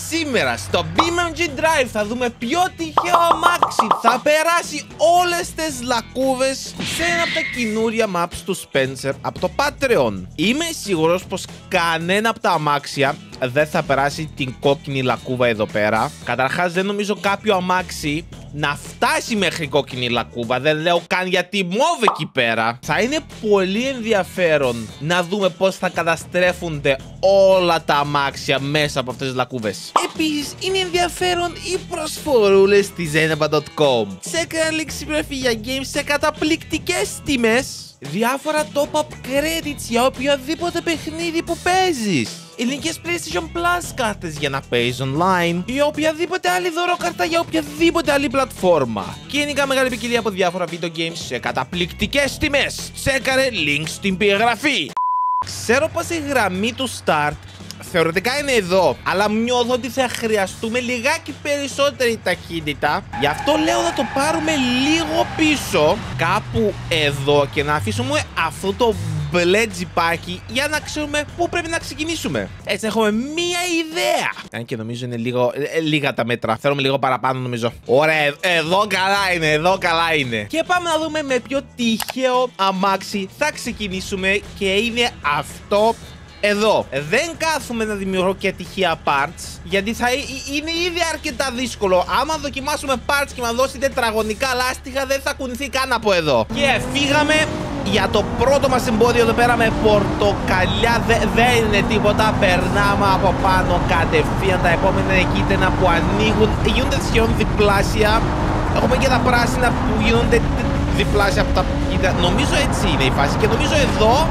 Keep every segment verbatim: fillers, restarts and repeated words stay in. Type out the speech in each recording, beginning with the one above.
Σήμερα στο μπι εμ τζι Drive θα δούμε ποιο τυχαίο αμάξι θα περάσει όλες τις λακκούβες σε ένα από τα καινούρια maps του Spencer από το Patreon. Είμαι σίγουρος πως κανένα από τα αμάξια δεν θα περάσει την κόκκινη λακκούβα εδώ πέρα. Καταρχάς δεν νομίζω κάποιο αμάξι να φτάσει μέχρι κόκκινη λακκούβα. Δεν λέω καν για τη μόβ εκεί πέρα. Θα είναι πολύ ενδιαφέρον να δούμε πώς θα καταστρέφονται όλα τα αμάξια μέσα από αυτές τις λακκούβες. Επίσης είναι ενδιαφέρον οι προσφορούλες στη Zeneba τελεία com. Τσέκα λίγη συμπρεφή για games σε καταπληκτικές τιμές. Διάφορα top-up credits για οποιοδήποτε παιχνίδι που παίζεις. Ελληνικές PlayStation Plus κάρτες για να παίζεις online ή οποιαδήποτε άλλη δωροκάρτα για οποιαδήποτε άλλη πλατφόρμα. Και γενικά μεγάλη ποικιλία από διάφορα video games σε καταπληκτικές τιμές. Τσέκαρε link στην περιγραφή. Ξέρω πως η γραμμή του start θεωρητικά είναι εδώ, αλλά νιώθω ότι θα χρειαστούμε λιγάκι περισσότερη ταχύτητα. Γι' αυτό λέω να το πάρουμε λίγο πίσω, κάπου εδώ, και να αφήσουμε αυτό το μπλε τζιπάκι για να ξέρουμε πού πρέπει να ξεκινήσουμε. Έτσι έχουμε μία ιδέα. Αν και νομίζω είναι λίγο, ε, λίγα τα μέτρα. Θέλουμε λίγο παραπάνω νομίζω. Ωραία, εδώ καλά είναι, εδώ καλά είναι. Και πάμε να δούμε με ποιο τυχαίο αμάξι θα ξεκινήσουμε, και είναι αυτό εδώ. Δεν κάθομαι να δημιουργώ και τυχαία parts, γιατί θα είναι ήδη αρκετά δύσκολο. Άμα δοκιμάσουμε parts και μα δώσει τετραγωνικά λάστιχα, δεν θα κουνηθεί καν από εδώ. Και φύγαμε για το πρώτο μας εμπόδιο εδώ πέρα με πορτοκαλιά. Δε, δεν είναι τίποτα. Περνάμε από πάνω κατευθείαν. Τα επόμενα κίτρινα που ανοίγουν γίνονται σχεδόν διπλάσια. Έχουμε και τα πράσινα που γίνονται διπλάσια από τα κίτρινα. Νομίζω έτσι είναι η φάση. Και νομίζω εδώ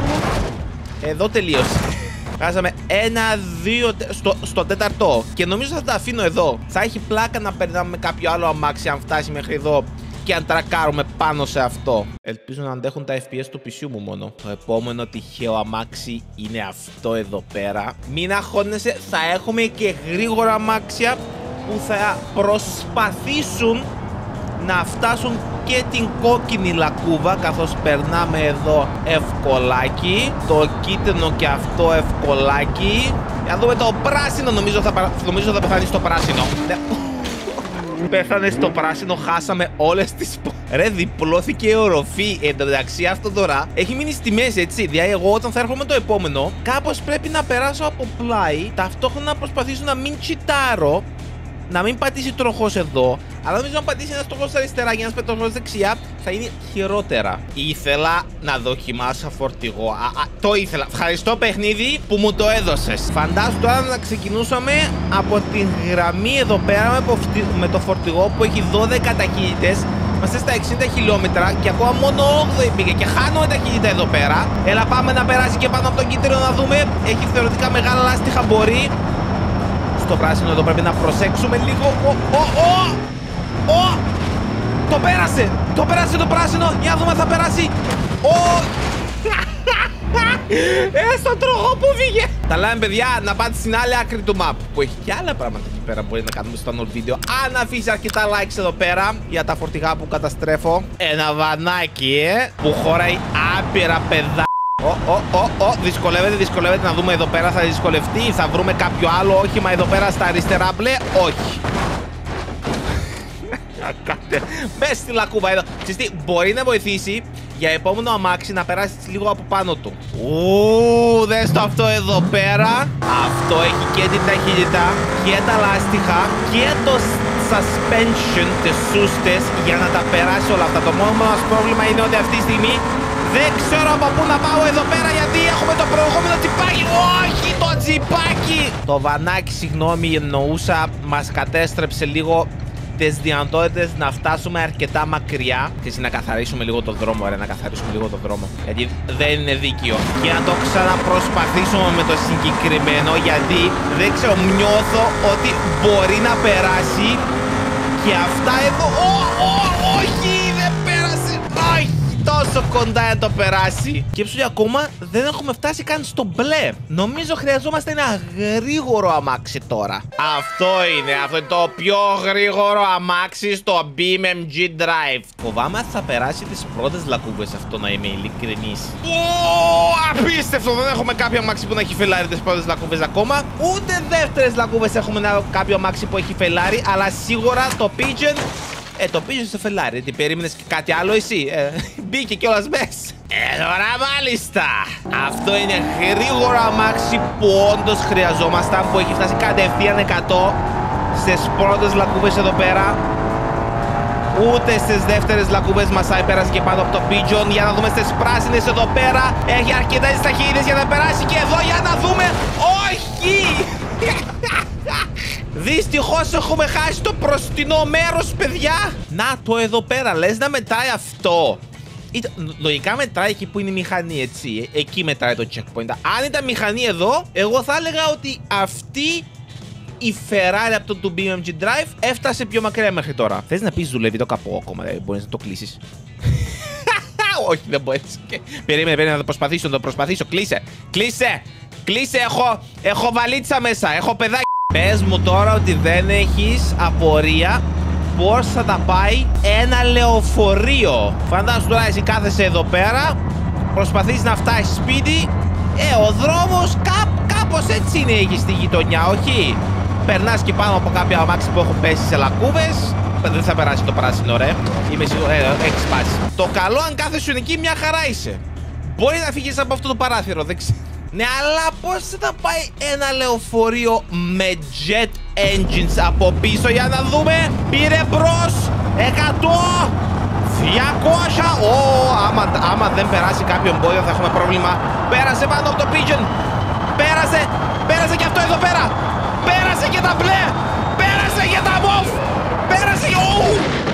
Εδώ τελείωσε. Χάσαμε ένα, δύο, στο, στο τέταρτο. Και νομίζω θα τα αφήνω εδώ. Θα έχει πλάκα να περνάμε με κάποιο άλλο αμάξι αν φτάσει μέχρι εδώ και αν τρακάρουμε πάνω σε αυτό. Ελπίζω να αντέχουν τα εφ πι ες του πι σι μου μόνο. Το επόμενο τυχαίο αμάξι είναι αυτό εδώ πέρα. Μην αγχώνεσαι, θα έχουμε και γρήγορα αμάξια που θα προσπαθήσουν να φτάσουν και την κόκκινη λακκούβα, καθώς περνάμε εδώ ευκολάκι. Το κίτρινο και αυτό ευκολάκι. Για να δούμε το πράσινο. Νομίζω θα, παρα... νομίζω θα πεθάνει στο πράσινο. Πέθανε στο πράσινο, χάσαμε όλες τις... Ρε, διπλώθηκε η οροφή. Εν τω μεταξύ αυτό τώρα έχει μείνει στη μέση, έτσι. Δηλαδή εγώ όταν θα έρχομαι το επόμενο, κάπως πρέπει να περάσω από πλάι, ταυτόχρονα να προσπαθήσω να μην τσιτάρω, να μην πατήσει τροχός εδώ. Αλλά νομίζω να πατήσει ένα τροχός αριστερά και ένα τροχός δεξιά θα είναι χειρότερα. Ήθελα να δοκιμάσω φορτηγό. Α, α, το ήθελα. Ευχαριστώ παιχνίδι που μου το έδωσες. Φαντάσου τώρα να ξεκινούσαμε από την γραμμή εδώ πέρα με το φορτηγό που έχει δώδεκα ταχύτητες. Είμαστε στα εξήντα χιλιόμετρα και ακόμα μόνο όγδοη πήγε και χάνουμε ταχύτητα εδώ πέρα. Έλα, πάμε να περάσει και πάνω από τον κίτρινο να δούμε. Έχει θεωρητικά μεγάλα λάστιχα, μπορεί. Το πράσινο εδώ πρέπει να προσέξουμε λίγο. Ο, ο, ο, ο. Το πέρασε. Το πέρασε το πράσινο. Για να δούμε αν θα περάσει. Ο. Ε, στον τροχό που βγήκε. Τα λέμε παιδιά, να πάτε στην άλλη άκρη του map που έχει και άλλα πράγματα εκεί πέρα. Μπορεί να κάνουμε στο άλλο βίντεο. Αν αφήσει αρκετά likes εδώ πέρα για τα φορτηγά που καταστρέφω. Ένα βανάκι ε, που χωράει άπειρα παιδά. Ω, ω, ω, ω, δυσκολεύεται, δυσκολεύεται. Να δούμε εδώ πέρα, θα δυσκολευτεί. Θα βρούμε κάποιο άλλο όχημα εδώ πέρα στα αριστερά μπλε. Όχι. Μπες στη λακκούβα εδώ. Ξέρεις τι, μπορεί να βοηθήσει για επόμενο αμάξι να περάσει λίγο από πάνω του. Ου, δες το αυτό εδώ πέρα. Αυτό έχει και την ταχύτητα και τα λάστιχα και το suspension, τις σούστες για να τα περάσει όλα αυτά. Το μόνο μας πρόβλημα είναι ότι αυτή τη στιγμή δεν ξέρω από πού να πάω εδώ πέρα, γιατί έχουμε το προηγούμενο τσιπάκι. Όχι, το τσιπάκι! Το βανάκι, συγγνώμη, εννοούσα, μας κατέστρεψε λίγο τις δυνατότητες να φτάσουμε αρκετά μακριά. Και να καθαρίσουμε λίγο το δρόμο, ρε, να καθαρίσουμε λίγο το δρόμο. Γιατί δεν είναι δίκαιο. Και να το ξαναπροσπαθήσουμε με το συγκεκριμένο, γιατί δεν ξέρω, νιώθω ότι μπορεί να περάσει. Και αυτά εδώ. Ω, ω, όχι, δεν πέρασε. Όχι. Το τόσο κοντά να το περάσει. Και ψωλιά, ακόμα δεν έχουμε φτάσει καν στο μπλε. Νομίζω χρειαζόμαστε ένα γρήγορο αμάξι τώρα. Αυτό είναι, αυτό είναι το πιο γρήγορο αμάξι στο μπι εμ εμ τζι Drive. Φοβάμαι θα περάσει τις πρώτες λακκούβες, αυτό να είμαι ειλικρινής. Ω, απίστευτο! Δεν έχουμε κάποιο αμάξι που να έχει φελάρει τις πρώτες λακκούβες ακόμα. Ούτε δεύτερες λακκούβες έχουμε ένα, κάποιο αμάξι που έχει φελάρει. Αλλά σίγουρα το Pigeon. Ε, το Pigeon στο φελάρι. Τι περίμενες και κάτι άλλο εσύ? Ε, μπήκε κιόλας μέσα. Ε, τώρα μάλιστα. Αυτό είναι γρήγορο αμάξι που όντως χρειαζόμασταν. Που έχει φτάσει κατευθείαν εκατό στις πρώτες λακκούβες εδώ πέρα. Ούτε στις δεύτερες λακκούβες μας πέρασε και πάνω από το Pigeon. Για να δούμε στις πράσινες εδώ πέρα. Έχει αρκετές ταχύτητες για να περάσει και εδώ για να δούμε. Όχι! Δυστυχώς έχουμε χάσει το μπροστινό μέρος, παιδιά. Να το εδώ πέρα, λες να μετράει αυτό? Ήταν, λογικά μετράει εκεί που είναι η μηχανή, έτσι. Εκεί μετράει το checkpoint. Αν ήταν μηχανή εδώ, εγώ θα έλεγα ότι αυτή η Ferrari από το του μπι εμ εμ τζι Drive έφτασε πιο μακριά μέχρι τώρα. Θες να πεις δουλεύει το καπό ακόμα, δηλαδή μπορείς να το κλείσεις? Όχι, δεν μπορείς. Περίμενε, περίμενε να το προσπαθήσω, να το προσπαθήσω. Κλείσε, κλείσε, κλείσε, έχω, έχω βαλίτσα μέσα, έχω παιδάκι. Πες μου τώρα ότι δεν έχεις απορία πώς θα τα πάει ένα λεωφορείο. Φαντάσου τώρα εσύ κάθεσαι εδώ πέρα, προσπαθείς να φτάσεις σπίτι. Ε, ο δρόμος κά, κάπως έτσι είναι εκεί στη γειτονιά, όχι? Περνάς και πάνω από κάποια αμάξι που έχουν πέσει σε λακκούβες. Δεν θα περάσει το πράσινο, ρε. Είμαι σίγουρο, ε, έχεις σπάσει. Το καλό, αν κάθεσαι εκεί, μια χαρά είσαι. Μπορεί να φύγεις από αυτό το παράθυρο, δεν ξέρω. Ναι, αλλά πώς θα πάει ένα λεωφορείο με jet engines από πίσω? Για να δούμε. Πήρε μπρος. εκατό. διακόσια. Ω, άμα, άμα δεν περάσει κάποιο εμπόδιο θα έχουμε πρόβλημα. Πέρασε πάνω από το Pigeon. Πέρασε. Πέρασε και αυτό εδώ πέρα. Πέρασε και τα μπλε. Πέρασε και τα μοβ. Πέρασε. Ω.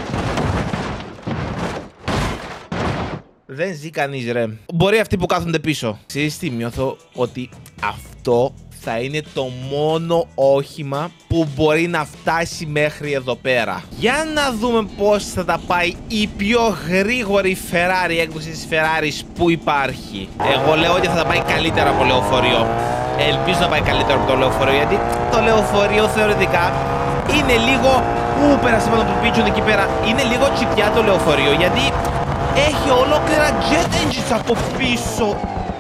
Δεν ζει κανείς, ρε. Μπορεί αυτοί που κάθονται πίσω. Ξέρεις τι, νιώθω ότι αυτό θα είναι το μόνο όχημα που μπορεί να φτάσει μέχρι εδώ πέρα. Για να δούμε πώς θα τα πάει η πιο γρήγορη Ferrari, έκδοση της Ferrari που υπάρχει. Εγώ λέω ότι θα τα πάει καλύτερα από λεωφορείο. Ελπίζω να πάει καλύτερα από το λεωφορείο, γιατί το λεωφορείο θεωρητικά είναι λίγο... Ου, πέρασε πάνω από το Pigeon εκεί πέρα. Είναι λίγο τσιτιά το λεωφορείο, γιατί έχει ολόκληρα jet engines από πίσω.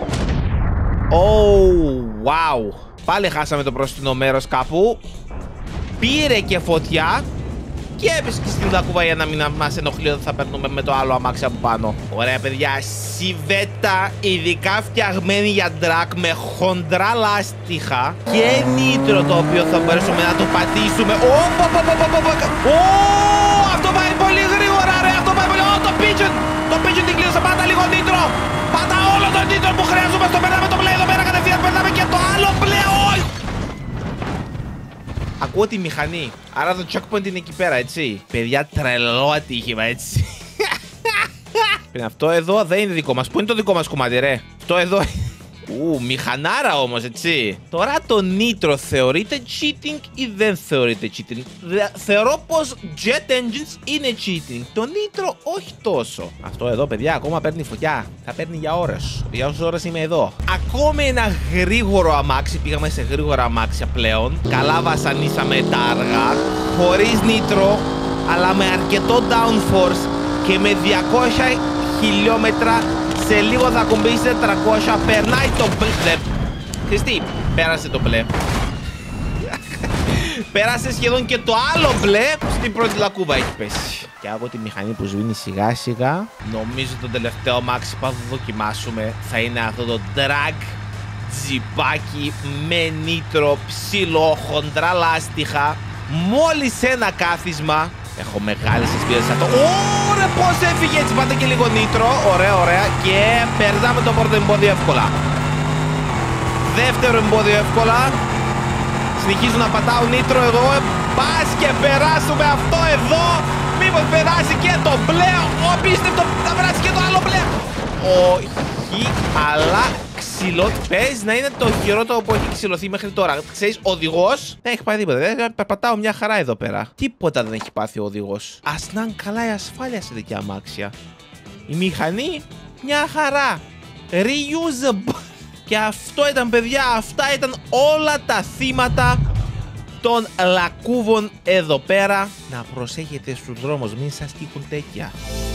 Oh, wow. Πάλι χάσαμε το μπροστινό μέρος κάπου. Πήρε και φωτιά. Και έπεσε και στην λακκούβα για να μην μας ενοχλεί ότι θα παίρνουμε με το άλλο αμάξι από πάνω. Ωραία, παιδιά. Σιβέτα, ειδικά φτιαγμένη για drag, με χοντρά λάστιχα και νήτρο, το οποίο θα μπορέσουμε να το πατήσουμε. Ω, αυτό πάει πολύ γρήγορα, ρε. Αυτό πάει πολύ. Ω, το Pigeon. Το Pigeon την κλείωσα. Πάτα λίγο νήτρο. Πάτα όλο το νήτρο που χρειάζομαι. Στο περνάμε το μπλε εδώ πέρα κατευθείαν. Περνάμε και το άλλο μπλε. Ακούω τη μηχανή. Άρα το checkpoint είναι εκεί πέρα, έτσι. Παιδιά, τρελό ατύχημα, έτσι. Αυτό εδώ δεν είναι δικό μας. Πού είναι το δικό μας κομμάτι, ρε? Αυτό εδώ. Ου, μηχανάρα όμως, έτσι. Τώρα το νήτρο θεωρείται cheating ή δεν θεωρείται cheating? Θεωρώ πως jet engines είναι cheating. Το νήτρο όχι τόσο. Αυτό εδώ, παιδιά, ακόμα παίρνει φωτιά. Θα παίρνει για ώρες. Για όσες ώρες είμαι εδώ. Ακόμη ένα γρήγορο αμάξι. Πήγαμε σε γρήγορα αμάξια πλέον. Καλά βασανίσαμε τα αργά. Χωρίς νήτρο, αλλά με αρκετό downforce και με διακόσια χιλιόμετρα. Σε λίγο θα κουμπίσει τετρακόσια. Περνάει το μπλε. Χριστί, πέρασε το μπλε. Πέρασε σχεδόν και το άλλο μπλε. Στην πρώτη λακκούβα έχει πέσει. Και από τη μηχανή που σβήνει σιγά σιγά, νομίζω το τελευταίο μάξι που θα δοκιμάσουμε θα είναι αυτό το drag τζιπάκι με νήτρο, ψηλό, χοντρά λάστιχα. Μόλις ένα κάθισμα. Έχω μεγάλες εισπίδες σε αυτό. Ωραία, πώς έφυγε, έτσι. Πάτε και λίγο νήτρο. Ωραία, ωραία. Και περνάμε το πρώτο εμπόδιο εύκολα. Δεύτερο εμπόδιο εύκολα. Συνεχίζω να πατάω νήτρο εδώ. Πας και περάσουμε αυτό εδώ. Μήπως περάσει και το μπλε? Ω, πίστευτο, θα περάσει και το άλλο μπλε. Όχι, αλλά ξυλό. Πες να είναι το χειρότερο που έχει ξυλωθεί μέχρι τώρα. Ξέρεις, ο οδηγός δεν έχει πάει τίποτα. Δεν περπατάω μια χαρά εδώ πέρα. Τίποτα δεν έχει πάθει ο οδηγός. Ας να είναι καλά η ασφάλεια σε τέτοια αμάξια. Η μηχανή, μια χαρά. Reusable. Και αυτό ήταν, παιδιά, αυτά ήταν όλα τα θύματα των λακκούβων εδώ πέρα. Να προσέχετε στους δρόμους, μην σας τύχουν τέτοια.